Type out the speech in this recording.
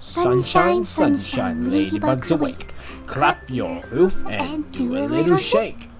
Sunshine, sunshine, ladybugs awake. Clap your hoof and do a little shake.